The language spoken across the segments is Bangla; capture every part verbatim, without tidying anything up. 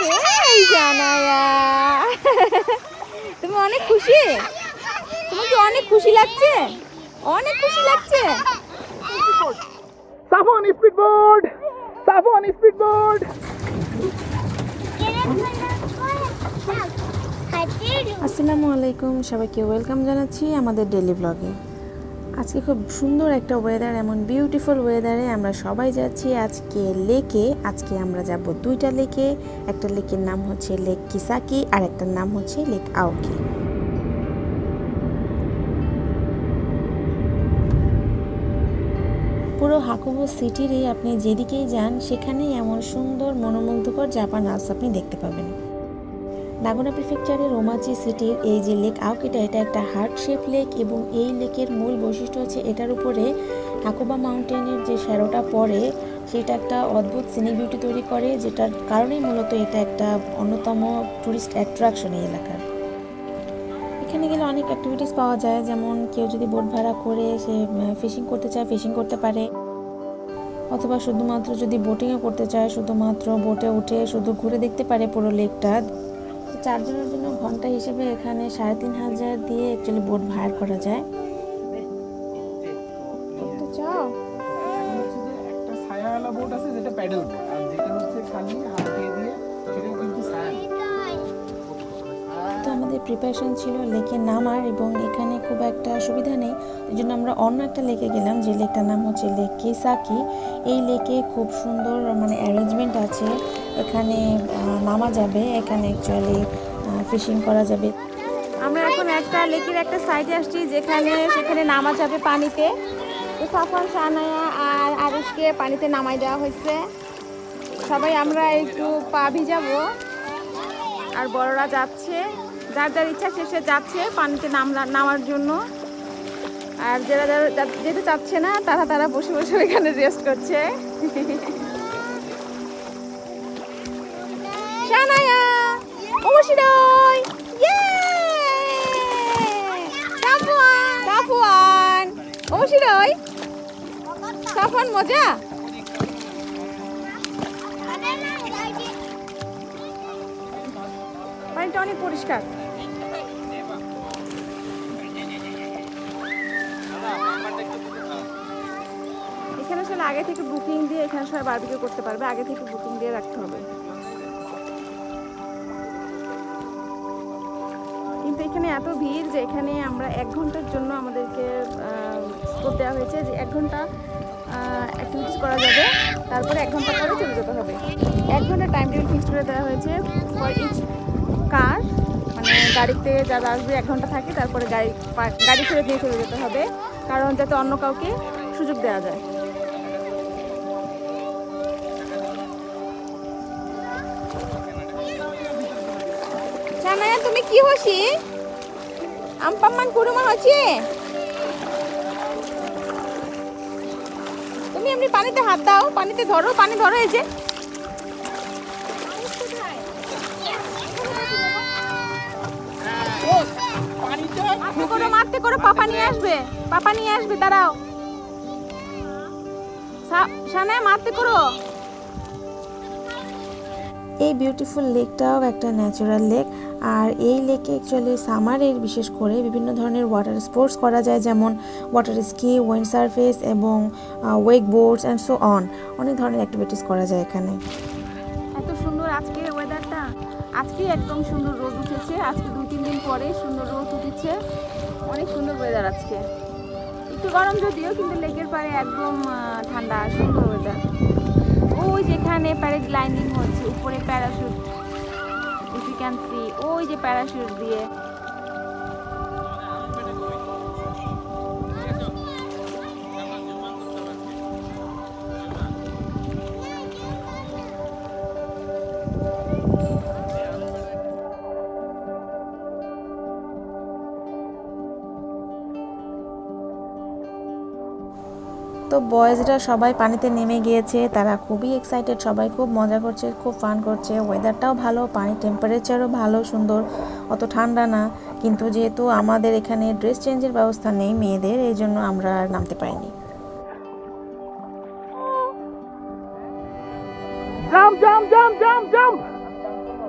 এই জানায়া তুমি অনেক খুশি? তোমার কি অনেক খুশি লাগছে? অনেক খুশি লাগছে? সাফওয়ান স্পিডবোর্ড, সাফওয়ান স্পিডবোর্ড। আসসালামু আলাইকুম, সবাইকে ওয়েলকাম জানাচ্ছি আমাদের ডেইলি ব্লগে। আজকে খুব সুন্দর একটা ওয়েদার, এমন বিউটিফুল ওয়েদারে আমরা সবাই যাচ্ছি আজকে লেকে। আজকে আমরা যাব দুইটা লেকে। একটা লেকের নাম হচ্ছে লেক কিসাকি আর একটার নাম হচ্ছে লেক আওকি। পুরো হাকুবো সিটিরই আপনি যেদিকেই যান সেখানেই এমন সুন্দর মনোমুগ্ধকর জাপান আলস আপনি দেখতে পাবেন। নাগোনা প্রিফেকচারের ওমাচি সিটির এই যে লেক আওকিটা, এটা একটা হার্ট শেপ লেক এবং এই লেকের মূল বৈশিষ্ট্য হচ্ছে এটার উপরে হাকুবা মাউন্টেনের যে শ্যাডোটা পড়ে সেটা একটা অদ্ভুত সিনিক বিউটি তৈরি করে, যেটার কারণেই মূলত এটা একটা অন্যতম টুরিস্ট অ্যাট্রাকশন এই এলাকার। এখানে গেলে অনেক অ্যাক্টিভিটিস পাওয়া যায়, যেমন কেউ যদি বোট ভাড়া করে সে ফিশিং করতে চায় ফিশিং করতে পারে, অথবা শুধুমাত্র যদি বোটিংও করতে চায় শুধুমাত্র বোটে উঠে শুধু ঘুরে দেখতে পারে পুরো লেকটা। চারজনের জন্য ঘন্টা হিসেবে এখানে সাড়ে তিন হাজার দিয়ে অ্যাকচুয়ালি বোট ভাড়া করা যায়। একটা ছায়াওয়ালা বোট আছে যেটা প্যাডেল বোট, আর যেটা হচ্ছে খালি হাত দিয়ে দিয়ে সেটা কিন্তু ছায়া। তো আমাদের প্রিপারেশন ছিল লেকে নামার, এবং এখানে খুব একটা সুবিধা নেই, এই জন্য আমরা অন্য একটা লেকে গেলাম যে লেকটার নাম হচ্ছে লেক কিসাকি। এই লেকে খুব সুন্দর মানে অ্যারেঞ্জমেন্ট আছে, এখানে নামা যাবে, এখানে অ্যাকচুয়ালি ফিশিং করা যাবে। আমরা এখন একটা লেকের একটা সাইডে আসছি যেখানে সেখানে নামা যাবে পানিতে। তো সাফওয়ান, শানায়া আর আরুষকে পানিতে নামাই দেওয়া হয়েছে। সবাই আমরা একটু পা ভিজাবো, আর বড়রা যাচ্ছে, যার যার ইচ্ছা শেষে যাচ্ছে পানিতে নামলা নামার জন্য। আর যারা যারা যেতে চাচ্ছে না তারা তারা বসে বসে এখানে রেস্ট করছে। শানায়া, ওমশিরই, ইয়ে! সাফওয়ান, সাফওয়ান, ওমশিরই, সাফওয়ান মজা। পানিটা অনেক পরিষ্কার। এখানে আসলে আগে থেকে বুকিং দিয়ে এখানে সবাই বারবিকিউ করতে পারবে, আগে থেকে বুকিং দিয়ে রাখতে হবে। কিন্তু এখানে এত ভিড় যে এখানে আমরা এক ঘন্টার জন্য আমাদেরকে স্কোপ দেওয়া হয়েছে যে এক ঘন্টা অ্যাক্টিভিটিস করা যাবে, তারপরে এক ঘন্টা পরে চলে যেতে হবে। এক ঘন্টা টাইম টেবিল ফিক্স করে দেওয়া হয়েছে ফর ইচ কার, মানে গাড়িতে যারা আসবে এক ঘন্টা থাকে, তারপরে গাড়ি গাড়ি ছেড়ে দিয়ে চলে যেতে হবে, কারণ যাতে অন্য কাউকে সুযোগ দেওয়া যায়। শানায়া, তুমি কি হসি? আমপাম্মান কুরুমা হচ্ছে। তুমি এমনি পানিতে হাত দাও, পানিতে ধরো, পানি ধরো, এই যে মারতে করো, মারতে করো, পাপা নিয়ে আসবে, পাপা নিয়ে আসবে, দাঁড়াও। শানায়া, মারতে করো। এই বিউটিফুল লেকটাও একটা ন্যাচারাল লেক, আর এই লেকে অ্যাকচুয়ালি সামারের বিশেষ করে বিভিন্ন ধরনের ওয়াটার স্পোর্টস করা যায়, যেমন ওয়াটার স্কি, উইন্ড সার্ফেস এবং wake boards and so on. অনেক ধরনের অ্যাক্টিভিটিস করা যায় এখানে। এত সুন্দর আজকে ওয়েদারটা, আজকে একদম সুন্দর রোদ উঠেছে, আজকে দুই তিন দিন পরে সুন্দর রোদ উঠেছে, অনেক সুন্দর ওয়েদার আজকে। একটু গরম যদিও, কিন্তু লেকের পাড়ে একদম ঠান্ডা, সুন্দর ওয়েদার। ওই যেখানে প্যারাগ্লাইডিং হচ্ছে, উপরে parachute, if you can see, ওই যে প্যারাশুট দিয়ে। তো বয়েজরা সবাই পানিতে নেমে গিয়েছে, তারা খুবই এক্সাইটেড, সবাই খুব মজা করছে, খুব ফান করছে। ওয়েদারটাও ভালো, পানির টেম্পারেচারও ভালো, সুন্দর, অত ঠান্ডা না। কিন্তু যেহেতু আমাদের এখানে ড্রেস চেঞ্জের ব্যবস্থা নেই মেয়েদের, এই জন্য আমরা আর নামতে পারিনি। Jump jump jump jump jump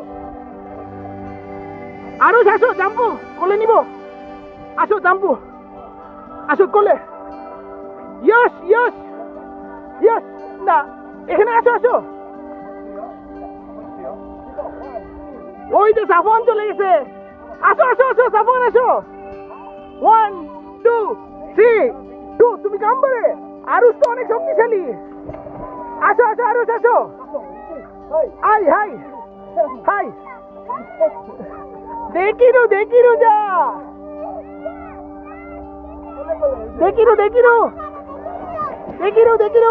Arush আসো জাম্পু কোলে নিব আসো জাম্পু আসো কোলে ইয়স ইয়স ইয়স না এখানে আসো আসো ওই যে সাফওয়ান চলে গেছে আসো আসো আসো সাফওয়ান আসো ওয়ান টু থ্রি টু তুমি কামবারে আরুষ তো অনেক শক্তিশালী আসো আসো আরুষ আসো হাই হাই হাই দেখিরু দেখিরু যা দেখিরু দেখিরু দেখিরু দেখিরু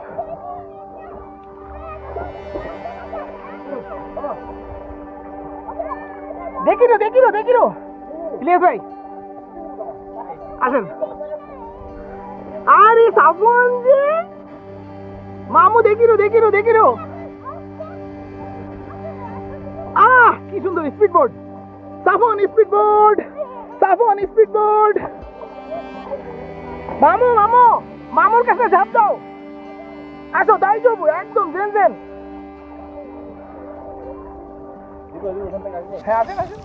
দেখিরু দেখিরু দেখিরু ইলিয়াস ভাই আসেন আরে সাফওয়ান যে মামু দেখিরু দেখিরু দেখিরু আহ কি সুন্দর speed board Safwan speed board Safwan speed board মামু মামু মামুর কাছে ঝাঁপ দাও আসো তাই যাবো একদম জেন জেন হ্যাঁ আসেন আসেন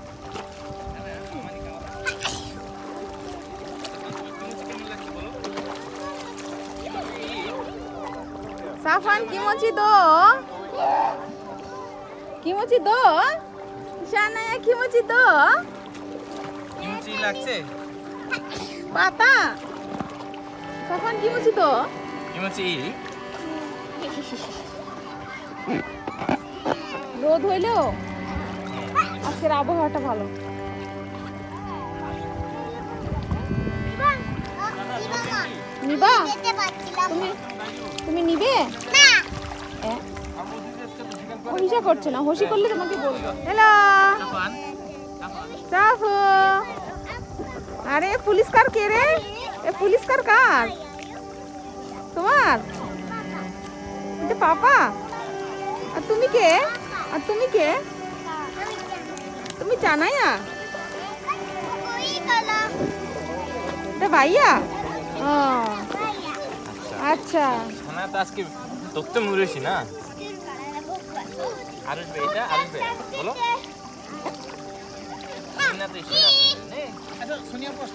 সাফওয়ান কিমোচি দো কিমোচি দো শানায়া কিমোচি দো কিমচি লাগছে পাতা সাফওয়ান কিমোচি দো কিমচি রোদ হইলেও আজকের আবহাওয়াটা ভালো নিবা তুমি তুমি নিবে না হইসা করছে না হসি করলে তোমাকে বলবো হ্যালো সাফু আরে পুলিশ কার কে রে এ পুলিশ কার কার তোমার এটা পাপা আর তুমি কে আর তুমি কে তুমি জানাইয়া এটা ভাইয়া ও আচ্ছা খানা তো আজকে তোকে মুরেছি না আরুষ ভাই এটা আরুষ ভাই বলো না তো এসে নে আচ্ছা সোনিয়া পোস্ট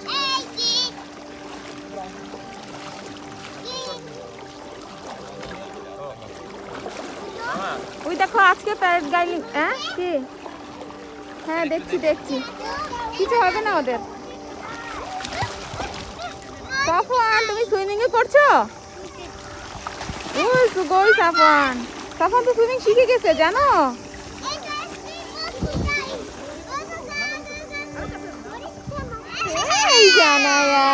ওই দেখো আজকে প্যারেড গাইলিং হ্যাঁ কি হ্যাঁ দেখছি দেখছি কিছু হবে না ওদের সাফওয়ান তুমি সুইমিং এ করছো ওই সুগই সাফওয়ান সাফওয়ান তো সুইমিং শিখে গেছে জানো এই জানায়া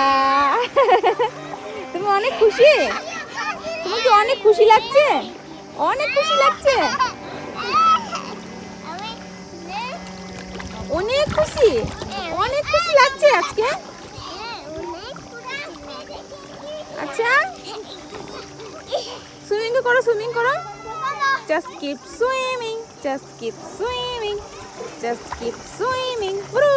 তুমি অনেক খুশি তুমি কি অনেক খুশি লাগছে অনেক খুশি লাগছে অনেক খুশি অনেক খুশি লাগছে আজকে আচ্ছা সুইমিং করো সুইমিং করো just keep swimming just keep swimming just keep swimming bro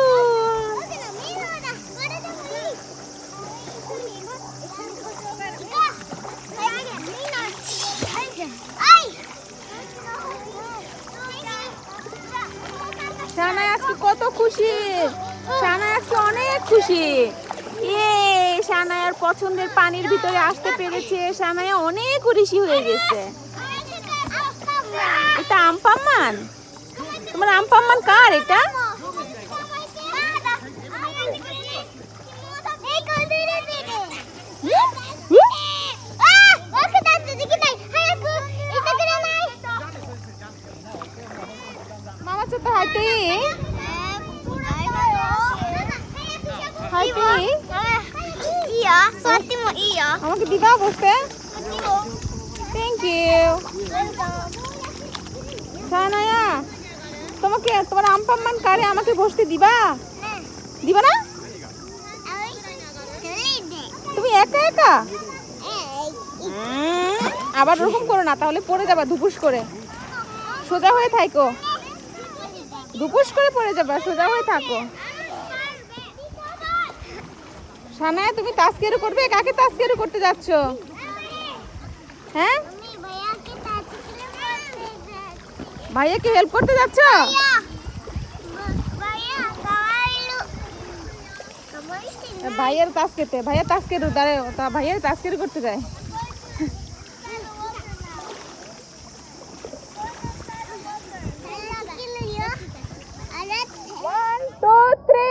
Shanaya আজকে কত খুশি শানায়া আজকে অনেক খুশি এ শানায়ার পছন্দের পানির ভিতরে আসতে পেরেছে শানায়া অনেক খুশি হয়ে গেছে এটা আম্পাম্মান তোমার আম্পাম্মান কার এটা মামা ছোট হাইতে হাইতে Iya, suati mo iya. আমাকে দিবা বসতে থ্যাংক ইউ শানায়া তোমাকে তোমার আম্পাম্মান কারে আমাকে বসতে দিবা দিবা না তুমি একা একা উম, আবার ওরকম করো না তাহলে পড়ে যাবা ধুপুস করে সোজা হয়ে থাকো ধুপুস করে পড়ে যাবা সোজা হয়ে থাকো শানায়া তুমি তাসকেরু করবে কাকে তাসকেরু করতে যাচ্ছ হ্যাঁ ভাইয়াকে হেল্প করতে যাচ্ছ Bayar, ভাইয়ের তাস খেতে, ভাইয়ের তাস কেটে দাঁড়ায়, তা ভাইয়ের তাস কেটে করতে যায়। One, two, three.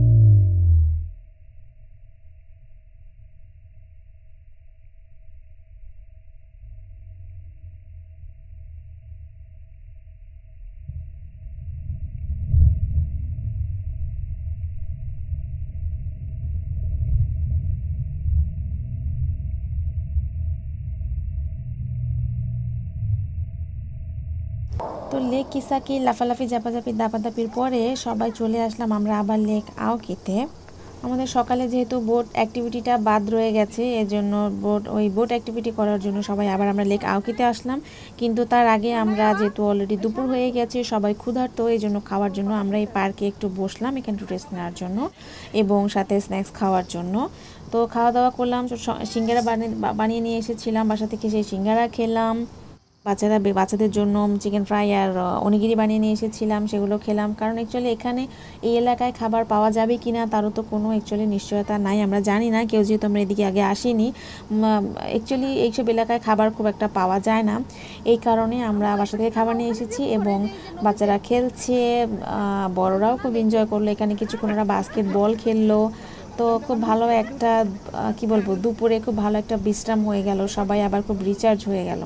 তো লেক কিসাকি লাফালাফি ঝাপাঝাপি দাপাদাপির পরে সবাই চলে আসলাম আমরা আবার লেক আওকিতে। আমাদের সকালে যেহেতু বোট অ্যাক্টিভিটিটা বাদ রয়ে গেছে, এজন্য বোট ওই বোট অ্যাক্টিভিটি করার জন্য সবাই আবার আমরা লেক আওকিতে আসলাম। কিন্তু তার আগে আমরা যেহেতু অলরেডি দুপুর হয়ে গেছে, সবাই ক্ষুধার্ত, এই জন্য খাওয়ার জন্য আমরা এই পার্কে একটু বসলাম এখানে একটু রেস্ট নেওয়ার জন্য এবং সাথে স্ন্যাক্স খাওয়ার জন্য। তো খাওয়া দাওয়া করলাম, সিঙ্গারা বানিয়ে বানিয়ে নিয়ে এসেছিলাম বাসা থেকে, সেই সিঙ্গারা খেলাম। বাচ্চারা বাচ্চাদের জন্য চিকেন ফ্রাই আর অনিগিরি বানিয়ে নিয়ে এসেছিলাম, সেগুলো খেলাম। কারণ অ্যাকচুয়ালি এখানে এই এলাকায় খাবার পাওয়া যাবে কি না তারও তো কোনো অ্যাকচুয়ালি নিশ্চয়তা নাই, আমরা জানি না, কেউ যেহেতু আমরা এদিকে আগে আসিনি। অ্যাকচুয়ালি এইসব এলাকায় খাবার খুব একটা পাওয়া যায় না, এই কারণে আমরা বাসা থেকে খাবার নিয়ে এসেছি এবং বাচ্চারা খেলছে, বড়রাও খুব এনজয় করলো। এখানে কিছুক্ষণ ওরা বাস্কেটবল খেললো। তো খুব ভালো একটা কি বলবো দুপুরে খুব ভালো একটা বিশ্রাম হয়ে গেল, সবাই আবার খুব রিচার্জ হয়ে গেল।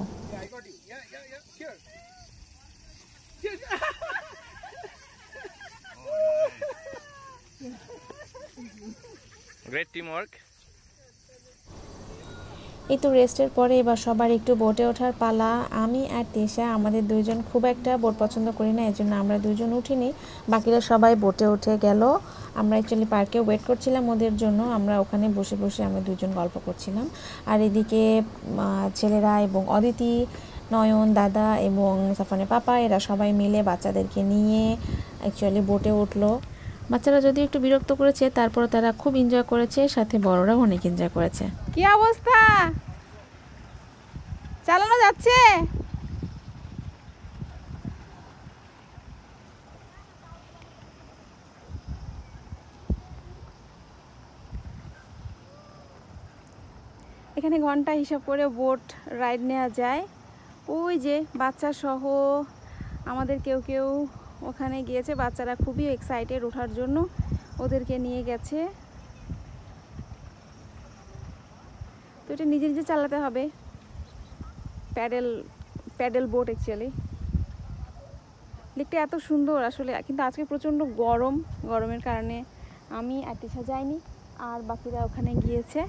Great teamwork. এই তো রেস্টের পরে এবার সবার একটু বোটে ওঠার পালা। আমি আর তেশা আমাদের দুইজন খুব একটা বোট পছন্দ করি না, এজন্য আমরা দুজন উঠিনি, বাকিরা সবাই বোটে উঠে গেল। আমরা অ্যাকচুয়ালি পার্কে ওয়েট করছিলাম ওদের জন্য, আমরা ওখানে বসে বসে আমরা দুজন গল্প করছিলাম। আর এদিকে ছেলেরা এবং অদিতি, নয়ন, দাদা এবং সাফানের পাপা এরা সবাই মিলে বাচ্চাদেরকে নিয়ে অ্যাকচুয়ালি বোটে উঠলো। বাচ্চারা যদি একটু বিরক্ত করেছে, তারপর তারা খুব এনজয় করেছে, সাথে বড়রাও অনেক এনজয় করেছে। কি অবস্থা, চালানো যাচ্ছে? এখানে ঘন্টা হিসাব করে বোট রাইড নেওয়া যায়। ওই যে বাচ্চা সহ আমাদের কেউ কেউ ওখানে গিয়েছে, বাচ্চারা খুবই এক্সাইটেড ওঠার জন্য, ওদেরকে নিয়ে গেছে। তো এটা নিজে নিজে চালাতে হবে, প্যাডেল প্যাডেল বোট অ্যাকচুয়ালি। লেকটা এত সুন্দর আসলে, কিন্তু আজকে প্রচণ্ড গরম, গরমের কারণে আমি আর তিশা যাইনি, আর বাকিরা ওখানে গিয়েছে।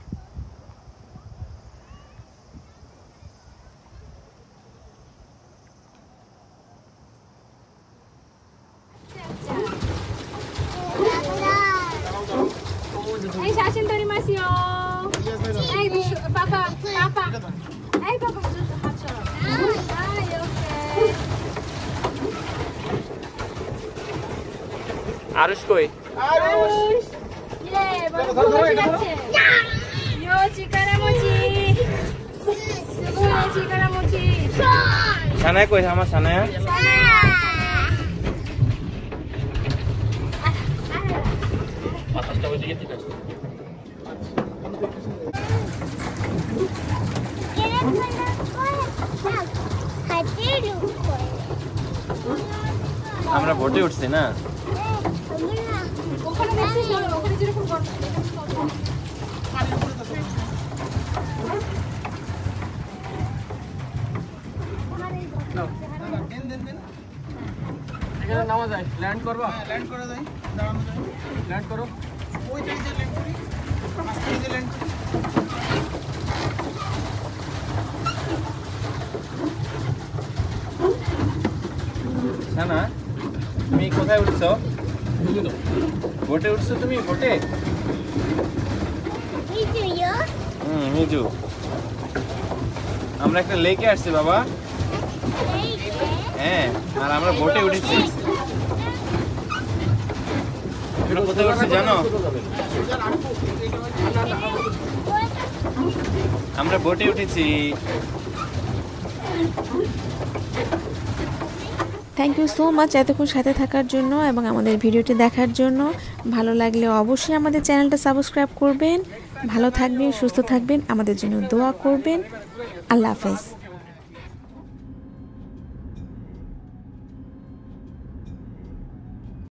এই শাসন ধরি মাসিও, এই পাপা পাপা, এই পাপা হাত সরাও। আই ওকে। আরুষ কই? আরুষ ইয়ে বড় যাচ্ছে। ইয়ো চিকারা মোচি, সুগুনা চিকারা মোচি। সানায়া কই? আমার সানায়া আমরা বোটে উঠছি না। ওখানে দেখছিস না, ওখানে যেরকম বড় এখানে নামা যায়, ল্যান্ড করবা? ল্যান্ড করা যায়, দাঁড়ানো যায়, ল্যান্ড করো। ওই জায়গায় ল্যান্ড করি, আস্তে আস্তে ল্যান্ড করি। সানা, তুমি কোথায় উঠছো? বোটে উঠছো তুমি? বোটে? মিজু ইয়ো, হুম মিজু, আমরা একটা লেকে আসছি বাবা। হ্যাঁ, আর আমরা বোটে উঠেছি। আমরা কোথায় উঠছি জানো? আমরা বোটে উঠেছি। থ্যাংক ইউ সো মাচ এতক্ষণ সাথে থাকার জন্য এবং আমাদের ভিডিওটি দেখার জন্য। ভালো লাগলে অবশ্যই আমাদের চ্যানেলটা সাবস্ক্রাইব করবেন। ভালো থাকবেন, সুস্থ থাকবেন, আমাদের জন্য দোয়া করবেন। আল্লাহ হাফেজ।